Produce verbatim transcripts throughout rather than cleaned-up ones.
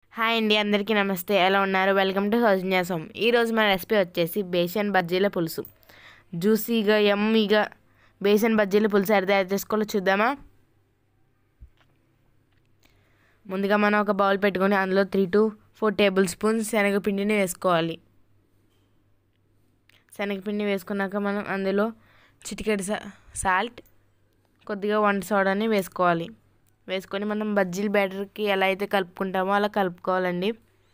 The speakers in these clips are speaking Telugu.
హాయ్ అండి, అందరికీ నమస్తే. ఎలా ఉన్నారు? Welcome to Soujanya Som. ఈరోజు మన రెసిపీ వచ్చేసి బేసన్ బజ్జీల పులుసు. జ్యూసీగా యమ్మీగా బేసన్ బజ్జీల పులుసు ఎలా తయారు చేసుకోవాలో చూద్దామా? ముందుగా మనం ఒక బౌల్ పెట్టుకొని అందులో three to four table spoons శనగపిండిని వేసుకోవాలి. శనగపిండి వేసుకున్నాక మనం అందులో చిటికెడు సాల్ట్, కొద్దిగా వంట సోడాని వేసుకోవాలి. వేసుకొని మనం బజ్జీల బ్యాటర్కి ఎలా అయితే కలుపుకుంటామో అలా కలుపుకోవాలండి.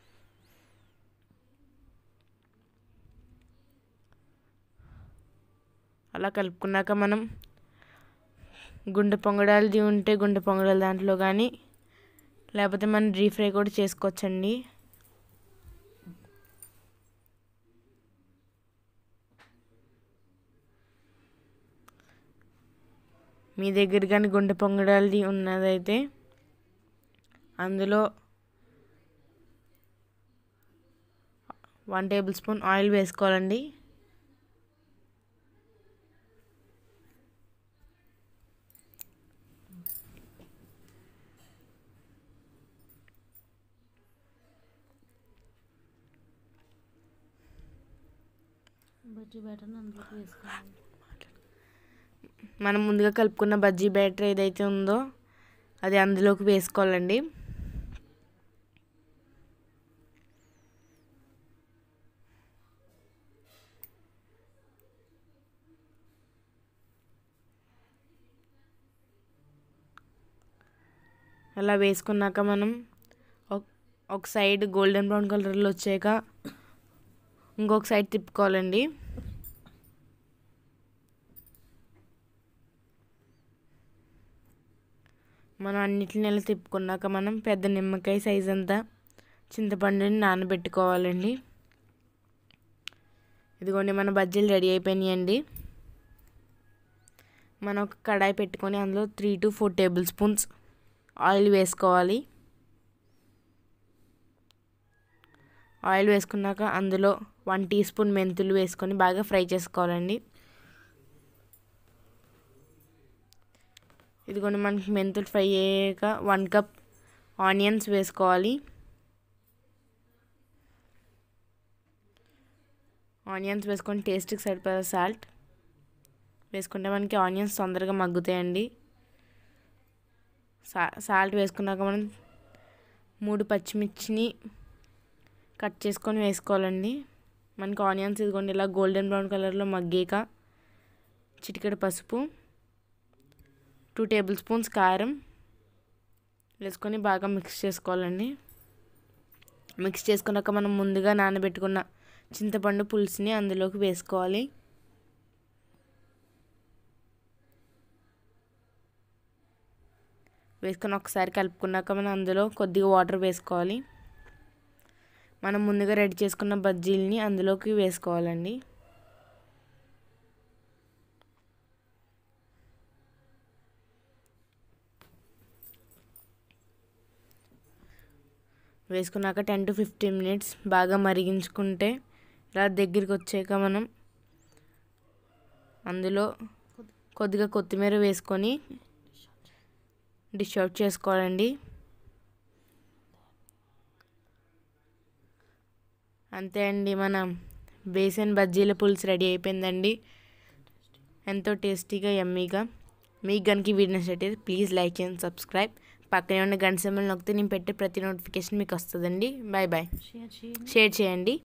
అలా కలుపుకున్నాక మనం గుండె పొంగడాలది ఉంటే గుండె పొంగడాలు దాంట్లో కానీ, లేకపోతే మనం డీప్ ఫ్రై కూడా చేసుకోవచ్చండి. మీ దగ్గర కానీ గుండె పొంగడాలది ఉన్నదైతే అందులో వన్ టేబుల్ స్పూన్ ఆయిల్ వేసుకోవాలండి. బజ్జీ బ్యాటర్ని అందులోకి వేసుకోవాలి. మనం ముందుగా కలుపుకున్న బజ్జీ బ్యాటర్ ఏదైతే ఉందో అది అందులోకి వేసుకోవాలండి. అలా వేసుకున్నాక మనం ఒక సైడ్ గోల్డెన్ బ్రౌన్ కలర్లో వచ్చాక ఇంకొక సైడ్ తిప్పుకోవాలండి. మనం అన్నిటిని ఇలా తిప్పుకున్నాక మనం పెద్ద నిమ్మకాయ సైజ్ అంతా చింతపండుని నానబెట్టుకోవాలండి. ఇదిగోండి, మన బజ్జీలు రెడీ అయిపోయినాయండి. మనం ఒక కడాయి పెట్టుకొని అందులో three to four table spoons oil వేసుకోవాలి. ఆయిల్ వేసుకున్నాక అందులో వన్ టీ స్పూన్ మెంతులు వేసుకొని బాగా ఫ్రై చేసుకోవాలండి. ఇదిగోండి, మనకి మెంతులు ఫ్రై అయ్యాక వన్ కప్ ఆనియన్స్ వేసుకోవాలి. ఆనియన్స్ వేసుకొని టేస్ట్కి సరిపడా సాల్ట్ వేసుకుంటే మనకి ఆనియన్స్ తొందరగా మగ్గుతాయండి. సా సాల్ట్ వేసుకున్నాక మనం మూడు పచ్చిమిర్చిని కట్ చేసుకొని వేసుకోవాలండి. మనకి ఆనియన్స్ ఇదిగోండి ఇలా గోల్డెన్ బ్రౌన్ కలర్లో మగ్గాక చిటికెడు పసుపు, టూ టేబుల్ స్పూన్స్ కారం వేసుకొని బాగా మిక్స్ చేసుకోవాలండి. మిక్స్ చేసుకున్నాక మనం ముందుగా నానబెట్టుకున్న చింతపండు పులుసుని అందులోకి వేసుకోవాలి. వేసుకొని ఒకసారి కలుపుకున్నాక మనం అందులో కొద్దిగా వాటర్ వేసుకోవాలి. మనం ముందుగా రెడీ చేసుకున్న బజ్జీలని అందులోకి వేసుకోవాలండి. వేసుకున్నాక టెన్ టు ఫిఫ్టీన్ మినిట్స్ బాగా మరిగించుకుంటే ఇలా దగ్గరికి వచ్చాక మనం అందులో కొద్దిగా కొత్తిమీర వేసుకొని డిష్ అవుట్ చేసుకోవాలండి. అంతే అండి, మన బేసన్ బజ్జీల పులుసు రెడీ అయిపోయిందండి. ఎంతో టేస్టీగా యమ్మీగా. మీకు కనుక ఈ వీడియో నచ్చినట్లయితే ప్లీజ్ లైక్ అండ్ సబ్స్క్రైబ్. పక్కనే ఉన్న గంట సింబల్ నొక్కితే నేను పెట్టే ప్రతి నోటిఫికేషన్ మీకు వస్తుందండి. Bye bye. షేర్ చేయండి. షేర్ చేయండి.